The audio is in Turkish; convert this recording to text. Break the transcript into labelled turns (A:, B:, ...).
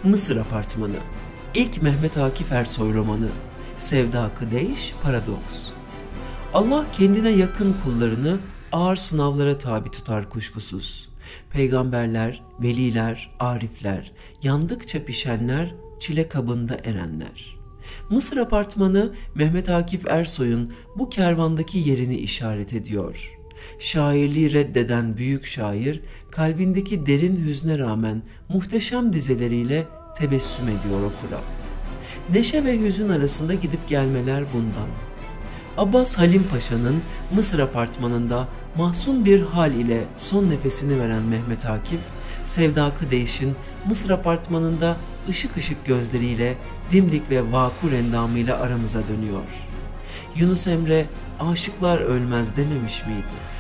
A: Mısır Apartmanı, ilk Mehmet Akif Ersoy romanı, Sevda Kıdeyş Paradoks. Allah kendine yakın kullarını ağır sınavlara tabi tutar kuşkusuz. Peygamberler, veliler, arifler, yandıkça pişenler, çile kabında erenler. Mısır Apartmanı, Mehmet Akif Ersoy'un bu kervandaki yerini işaret ediyor. Şairliği reddeden büyük şair, kalbindeki derin hüzne rağmen muhteşem dizeleriyle tebessüm ediyor okura. Neşe ve hüzün arasında gidip gelmeler bundan. Abbas Halim Paşa'nın Mısır Apartmanı'nda mahzun bir hal ile son nefesini veren Mehmet Akif, Sevda Kıdeyş'in Mısır Apartmanı'nda ışık ışık gözleriyle, dimdik ve vakur endamıyla aramıza dönüyor. Yunus Emre, aşıklar ölmez dememiş miydi?